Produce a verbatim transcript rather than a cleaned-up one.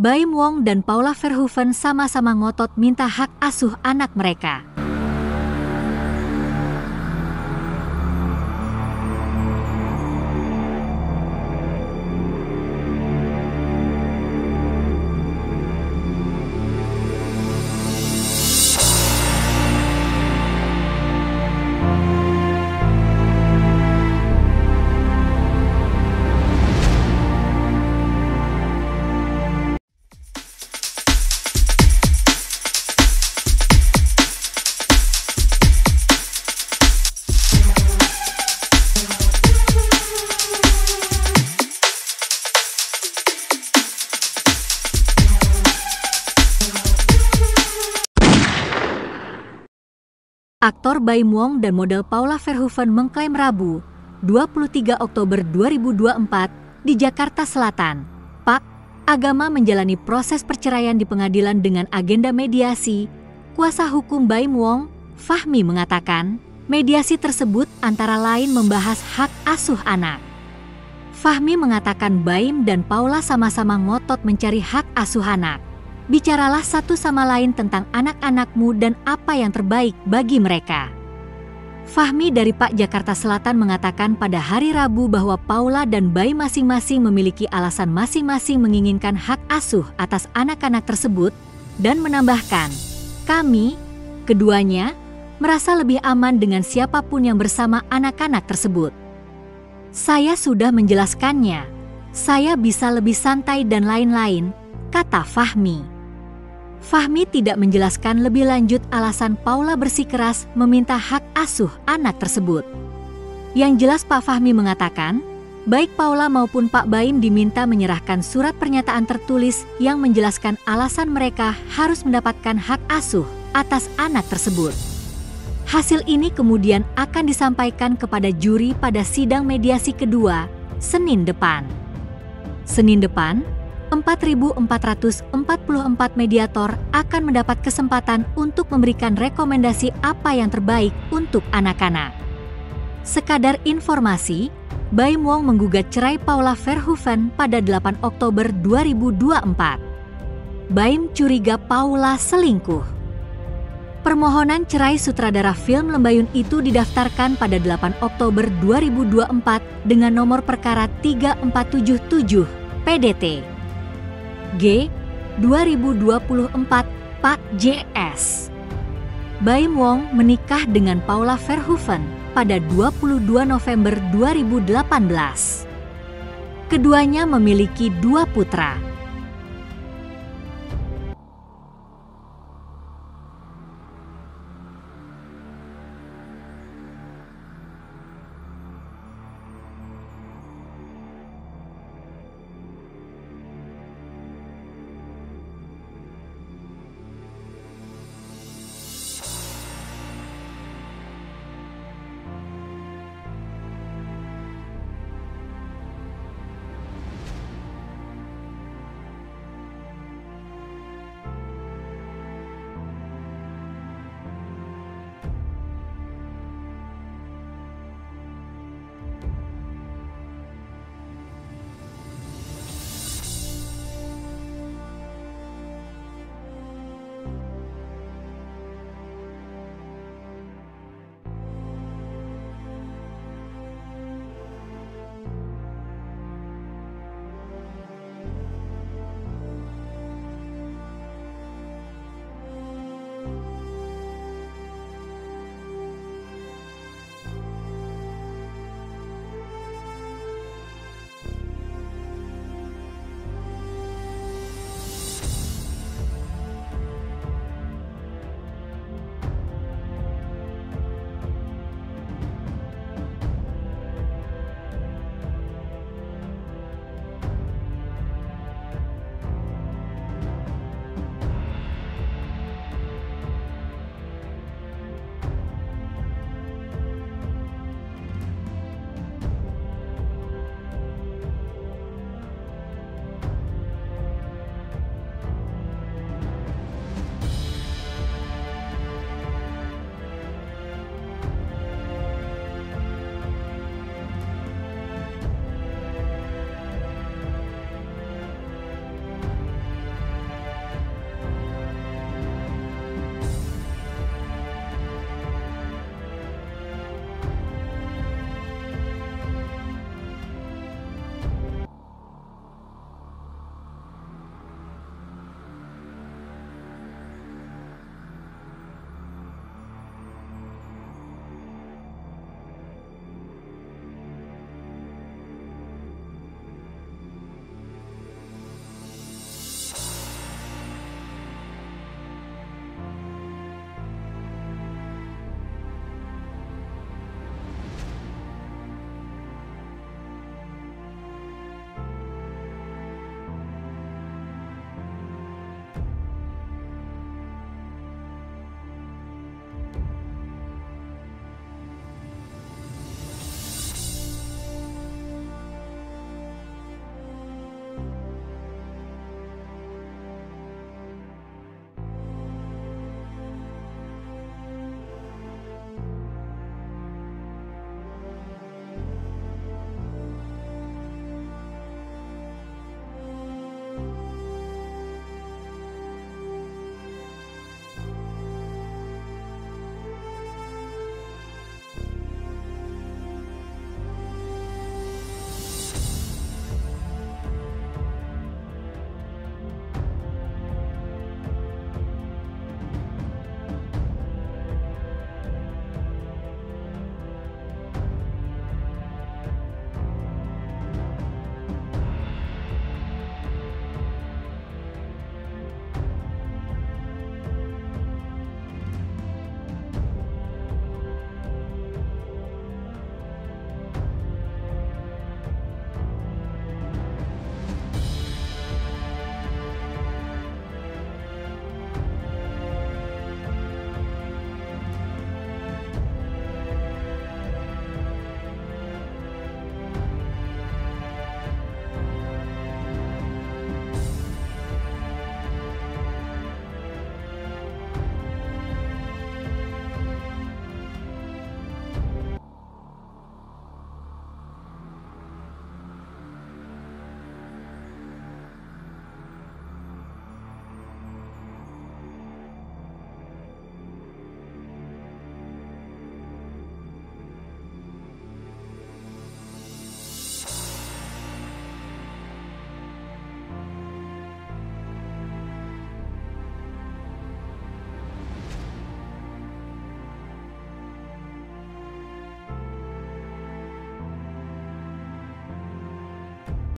Baim Wong dan Paula Verhoeven sama-sama ngotot minta hak asuh anak mereka. Aktor Baim Wong dan model Paula Verhoeven mengklaim Rabu, dua puluh tiga Oktober dua ribu dua puluh empat, di Jakarta Selatan, Pak, Agama menjalani proses perceraian di pengadilan dengan agenda mediasi. Kuasa hukum Baim Wong, Fahmi, mengatakan, mediasi tersebut antara lain membahas hak asuh anak. Fahmi mengatakan Baim dan Paula sama-sama ngotot mencari hak asuh anak. Bicaralah satu sama lain tentang anak-anakmu dan apa yang terbaik bagi mereka. Fahmi dari Pak Jakarta Selatan mengatakan pada hari Rabu bahwa Paula dan Baim masing-masing memiliki alasan masing-masing menginginkan hak asuh atas anak-anak tersebut dan menambahkan, kami, keduanya, merasa lebih aman dengan siapapun yang bersama anak-anak tersebut. Saya sudah menjelaskannya, saya bisa lebih santai dan lain-lain, kata Fahmi. Fahmi tidak menjelaskan lebih lanjut alasan Paula bersikeras meminta hak asuh anak tersebut. Yang jelas Pak Fahmi mengatakan, baik Paula maupun Pak Baim diminta menyerahkan surat pernyataan tertulis yang menjelaskan alasan mereka harus mendapatkan hak asuh atas anak tersebut. Hasil ini kemudian akan disampaikan kepada juri pada sidang mediasi kedua, Senin depan. Senin depan, empat ribu empat ratus empat puluh empat mediator akan mendapat kesempatan untuk memberikan rekomendasi apa yang terbaik untuk anak-anak. Sekadar informasi, Baim Wong menggugat cerai Paula Verhoeven pada delapan Oktober dua ribu dua puluh empat. Baim curiga Paula selingkuh. Permohonan cerai sutradara film Lembayun itu didaftarkan pada delapan Oktober dua ribu dua puluh empat dengan nomor perkara tiga empat tujuh tujuh P D T G dua ribu dua puluh empat Pak J S. Baim Wong menikah dengan Paula Verhoeven pada dua puluh dua November dua ribu delapan belas. Keduanya memiliki dua putra.